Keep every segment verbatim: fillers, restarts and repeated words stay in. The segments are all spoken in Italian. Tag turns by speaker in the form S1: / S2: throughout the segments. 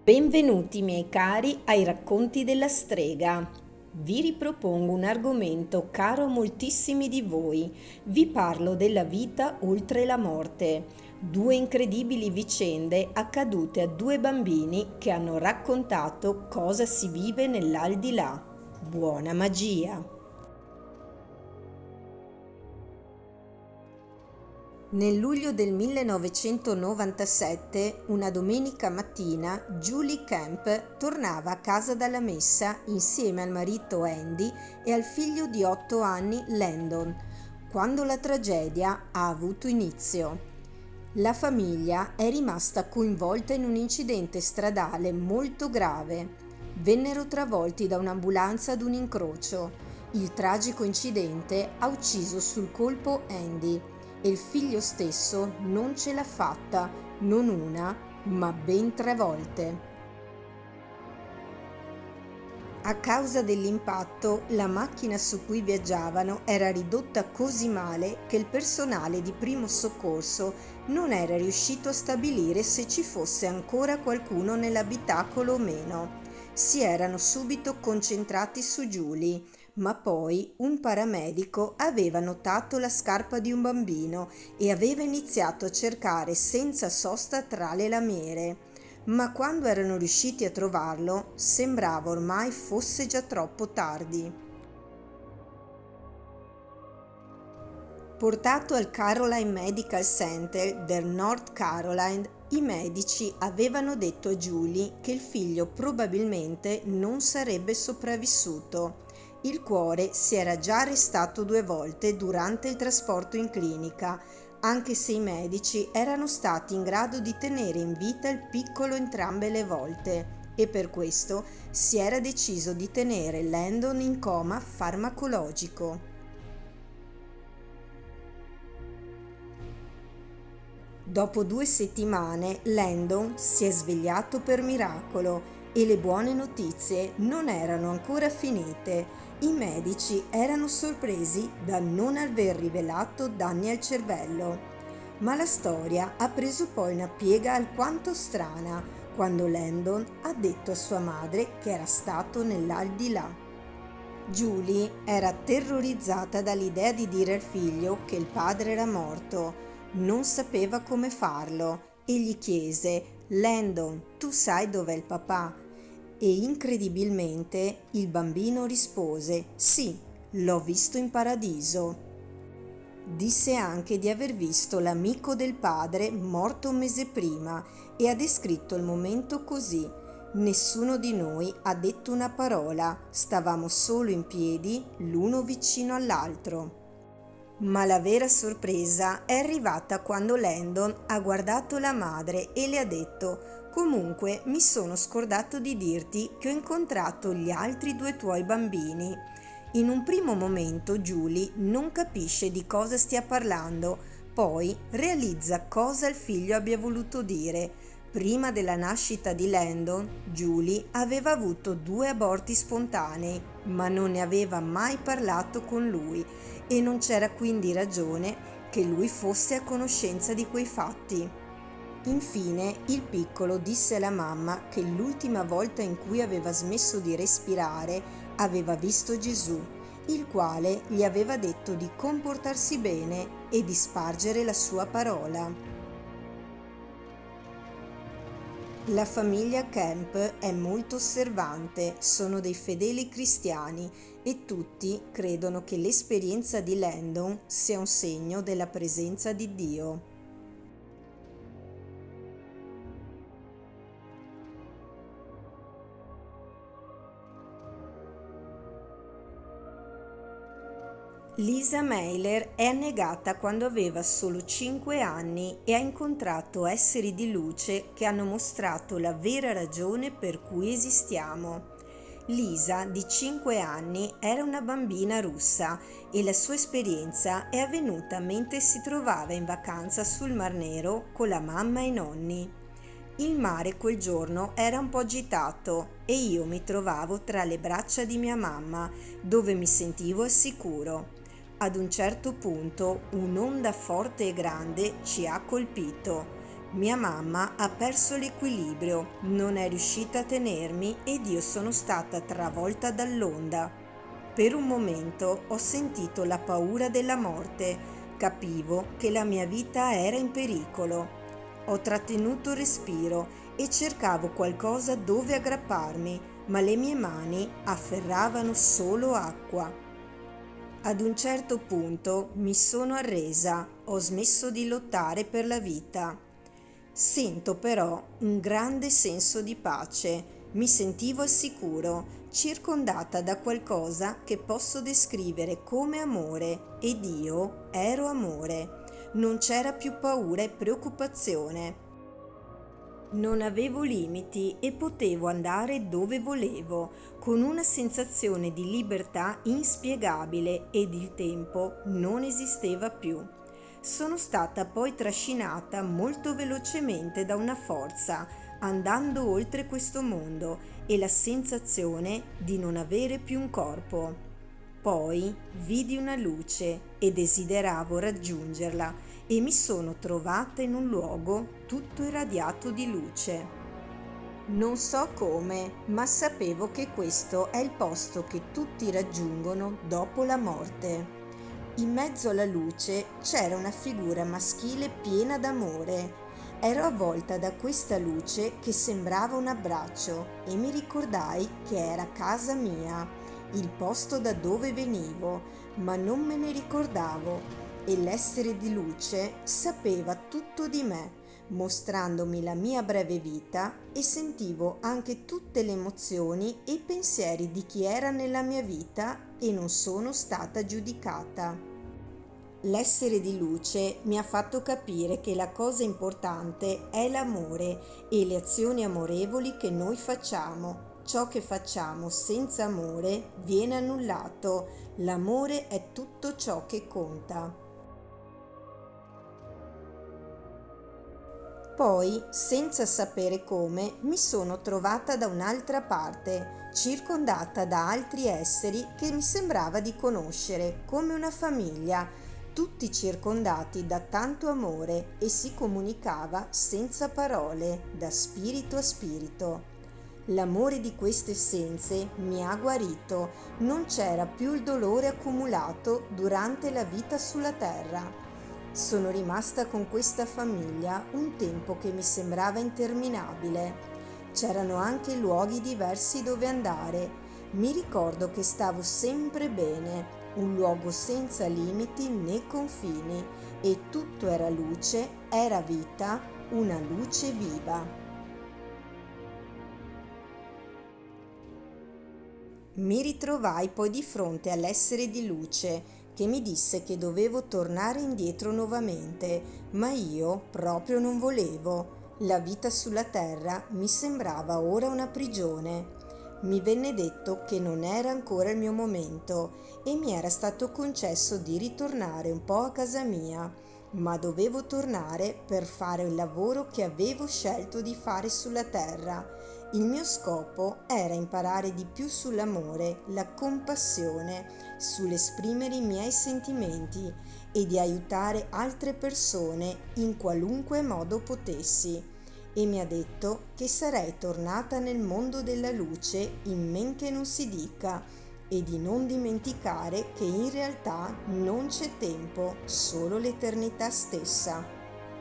S1: Benvenuti miei cari ai racconti della strega. Vi ripropongo un argomento caro a moltissimi di voi. Vi parlo della vita oltre la morte. Due incredibili vicende accadute a due bambini che hanno raccontato cosa si vive nell'aldilà. Buona magia! Nel luglio del millenovecentonovantasette, una domenica mattina, Julie Camp tornava a casa dalla messa insieme al marito Andy e al figlio di otto anni Landon, quando la tragedia ha avuto inizio. La famiglia è rimasta coinvolta in un incidente stradale molto grave. Vennero travolti da un'ambulanza ad un incrocio. Il tragico incidente ha ucciso sul colpo Andy e il figlio stesso non ce l'ha fatta, non una, ma ben tre volte. A causa dell'impatto, la macchina su cui viaggiavano era ridotta così male che il personale di primo soccorso non era riuscito a stabilire se ci fosse ancora qualcuno nell'abitacolo o meno. Si erano subito concentrati su Julie, ma poi un paramedico aveva notato la scarpa di un bambino e aveva iniziato a cercare senza sosta tra le lamiere. Ma quando erano riusciti a trovarlo, sembrava ormai fosse già troppo tardi. Portato al Caroline Medical Center del North Carolina, i medici avevano detto a Julie che il figlio probabilmente non sarebbe sopravvissuto. Il cuore si era già arrestato due volte durante il trasporto in clinica, anche se i medici erano stati in grado di tenere in vita il piccolo entrambe le volte, e per questo si era deciso di tenere Landon in coma farmacologico. Dopo due settimane Landon si è svegliato per miracolo e le buone notizie non erano ancora finite. I medici erano sorpresi da non aver rivelato danni al cervello. Ma la storia ha preso poi una piega alquanto strana quando Landon ha detto a sua madre che era stato nell'aldilà. Julie era terrorizzata dall'idea di dire al figlio che il padre era morto. Non sapeva come farlo e gli chiese: Landon, tu sai dov'è il papà? E incredibilmente il bambino rispose: sì, l'ho visto in paradiso. Disse anche di aver visto l'amico del padre morto un mese prima e ha descritto il momento così: nessuno di noi ha detto una parola, stavamo solo in piedi, l'uno vicino all'altro. Ma la vera sorpresa è arrivata quando Landon ha guardato la madre e le ha detto: comunque mi sono scordato di dirti che ho incontrato gli altri due tuoi bambini. In un primo momento Julie non capisce di cosa stia parlando, poi realizza cosa il figlio abbia voluto dire. Prima della nascita di Landon, Julie aveva avuto due aborti spontanei, ma non ne aveva mai parlato con lui e non c'era quindi ragione che lui fosse a conoscenza di quei fatti. Infine, il piccolo disse alla mamma che l'ultima volta in cui aveva smesso di respirare aveva visto Gesù, il quale gli aveva detto di comportarsi bene e di spargere la sua parola. La famiglia Camp è molto osservante, sono dei fedeli cristiani e tutti credono che l'esperienza di Landon sia un segno della presenza di Dio. Lisa Mailer è annegata quando aveva solo cinque anni e ha incontrato esseri di luce che hanno mostrato la vera ragione per cui esistiamo. Lisa, di cinque anni, era una bambina russa e la sua esperienza è avvenuta mentre si trovava in vacanza sul Mar Nero con la mamma e i nonni. Il mare quel giorno era un po' agitato e io mi trovavo tra le braccia di mia mamma, dove mi sentivo al sicuro. Ad un certo punto un'onda forte e grande ci ha colpito. Mia mamma ha perso l'equilibrio, non è riuscita a tenermi ed io sono stata travolta dall'onda. Per un momento ho sentito la paura della morte, capivo che la mia vita era in pericolo. Ho trattenuto il respiro e cercavo qualcosa dove aggrapparmi, ma le mie mani afferravano solo acqua. Ad un certo punto mi sono arresa, ho smesso di lottare per la vita. Sento però un grande senso di pace, mi sentivo al sicuro, circondata da qualcosa che posso descrivere come amore ed io ero amore. Non c'era più paura e preoccupazione. Non avevo limiti e potevo andare dove volevo, con una sensazione di libertà inspiegabile ed il tempo non esisteva più. Sono stata poi trascinata molto velocemente da una forza, andando oltre questo mondo e la sensazione di non avere più un corpo. Poi vidi una luce e desideravo raggiungerla e mi sono trovata in un luogo tutto irradiato di luce. Non so come, ma sapevo che questo è il posto che tutti raggiungono dopo la morte. In mezzo alla luce c'era una figura maschile piena d'amore. Ero avvolta da questa luce che sembrava un abbraccio e mi ricordai che era casa mia, il posto da dove venivo, ma non me ne ricordavo e l'essere di luce sapeva tutto di me, mostrandomi la mia breve vita e sentivo anche tutte le emozioni e i pensieri di chi era nella mia vita e non sono stata giudicata. L'essere di luce mi ha fatto capire che la cosa importante è l'amore e le azioni amorevoli che noi facciamo. Ciò che facciamo senza amore viene annullato. L'amore è tutto ciò che conta. Poi, senza sapere come, mi sono trovata da un'altra parte, circondata da altri esseri che mi sembrava di conoscere, come una famiglia, tutti circondati da tanto amore e si comunicava senza parole, da spirito a spirito. L'amore di queste essenze mi ha guarito, non c'era più il dolore accumulato durante la vita sulla terra. Sono rimasta con questa famiglia un tempo che mi sembrava interminabile. C'erano anche luoghi diversi dove andare. Mi ricordo che stavo sempre bene, un luogo senza limiti né confini, e tutto era luce, era vita, una luce viva. Mi ritrovai poi di fronte all'essere di luce che mi disse che dovevo tornare indietro nuovamente, ma io proprio non volevo. La vita sulla terra mi sembrava ora una prigione. Mi venne detto che non era ancora il mio momento e mi era stato concesso di ritornare un po' a casa mia, ma dovevo tornare per fare il lavoro che avevo scelto di fare sulla terra. Il mio scopo era imparare di più sull'amore, la compassione, sull'esprimere i miei sentimenti e di aiutare altre persone in qualunque modo potessi. E mi ha detto che sarei tornata nel mondo della luce in men che non si dica e di non dimenticare che in realtà non c'è tempo, solo l'eternità stessa.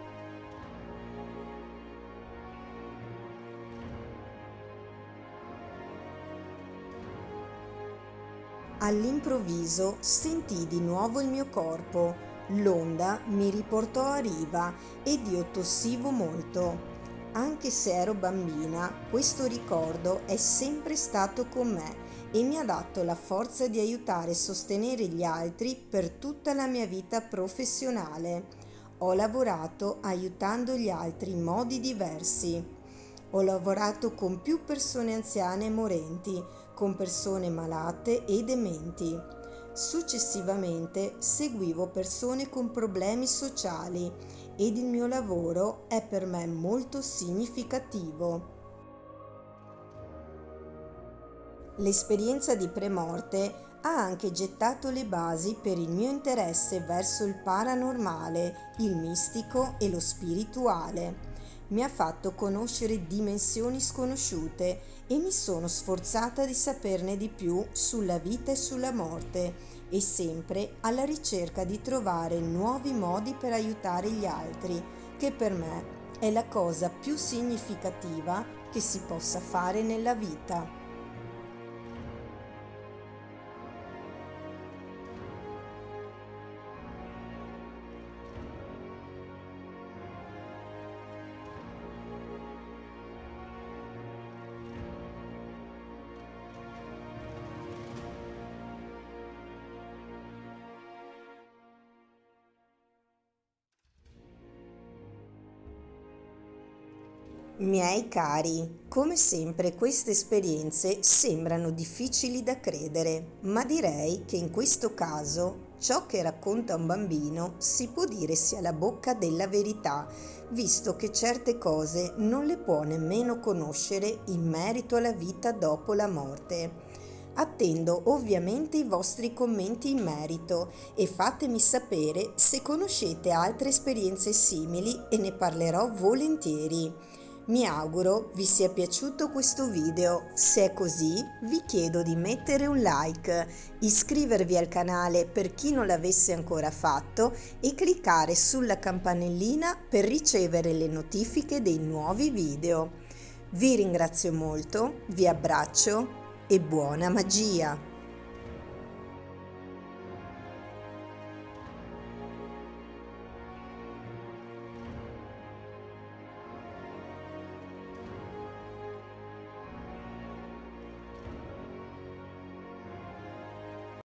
S1: All'improvviso sentii di nuovo il mio corpo, l'onda mi riportò a riva ed io tossivo molto. Anche se ero bambina, questo ricordo è sempre stato con me e mi ha dato la forza di aiutare e sostenere gli altri per tutta la mia vita professionale. Ho lavorato aiutando gli altri in modi diversi. Ho lavorato con più persone anziane e morenti, con persone malate e dementi. Successivamente seguivo persone con problemi sociali ed il mio lavoro è per me molto significativo. L'esperienza di premorte ha anche gettato le basi per il mio interesse verso il paranormale, il mistico e lo spirituale. mi ha fatto conoscere dimensioni sconosciute e mi sono sforzata di saperne di più sulla vita e sulla morte, e sempre alla ricerca di trovare nuovi modi per aiutare gli altri, che per me è la cosa più significativa che si possa fare nella vita. Miei cari, come sempre queste esperienze sembrano difficili da credere, ma direi che in questo caso ciò che racconta un bambino si può dire sia la bocca della verità, visto che certe cose non le può nemmeno conoscere in merito alla vita dopo la morte. Attendo ovviamente i vostri commenti in merito e fatemi sapere se conoscete altre esperienze simili e ne parlerò volentieri. Mi auguro vi sia piaciuto questo video. Se è così, vi chiedo di mettere un like, iscrivervi al canale per chi non l'avesse ancora fatto e cliccare sulla campanellina per ricevere le notifiche dei nuovi video. Vi ringrazio molto, vi abbraccio e buona magia!